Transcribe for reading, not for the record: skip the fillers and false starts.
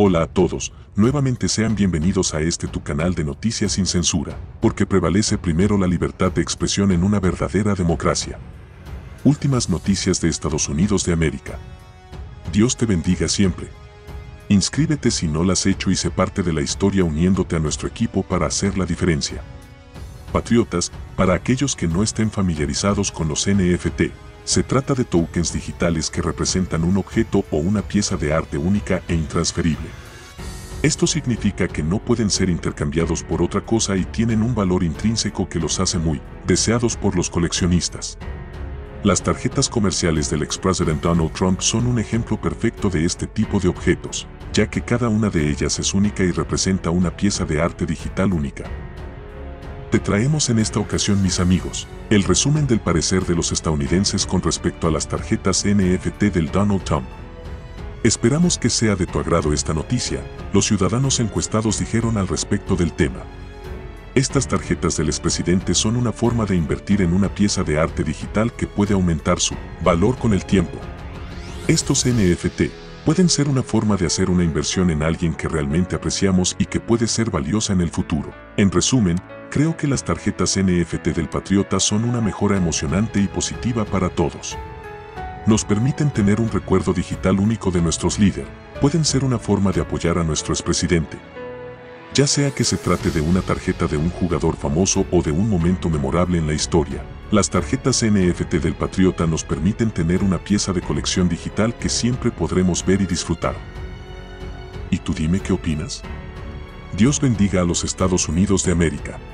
Hola a todos, nuevamente sean bienvenidos a este tu canal de noticias sin censura, porque prevalece primero la libertad de expresión en una verdadera democracia. Últimas noticias de Estados Unidos de América. Dios te bendiga siempre. Inscríbete si no lo has hecho y sé parte de la historia uniéndote a nuestro equipo para hacer la diferencia. Patriotas, para aquellos que no estén familiarizados con los NFT, se trata de tokens digitales que representan un objeto o una pieza de arte única e intransferible. Esto significa que no pueden ser intercambiados por otra cosa y tienen un valor intrínseco que los hace muy deseados por los coleccionistas. Las tarjetas comerciales del expresidente Donald Trump son un ejemplo perfecto de este tipo de objetos, ya que cada una de ellas es única y representa una pieza de arte digital única. Te traemos en esta ocasión, mis amigos, el resumen del parecer de los estadounidenses con respecto a las tarjetas NFT del Donald Trump. Esperamos que sea de tu agrado esta noticia. Los ciudadanos encuestados dijeron al respecto del tema. Estas tarjetas del expresidente son una forma de invertir en una pieza de arte digital que puede aumentar su valor con el tiempo. Estos NFT pueden ser una forma de hacer una inversión en alguien que realmente apreciamos y que puede ser valiosa en el futuro. En resumen, creo que las tarjetas NFT del Patriota son una mejora emocionante y positiva para todos. Nos permiten tener un recuerdo digital único de nuestros líderes. Pueden ser una forma de apoyar a nuestro expresidente. Ya sea que se trate de una tarjeta de un jugador famoso o de un momento memorable en la historia, las tarjetas NFT del Patriota nos permiten tener una pieza de colección digital que siempre podremos ver y disfrutar. ¿Y tú dime qué opinas? Dios bendiga a los Estados Unidos de América.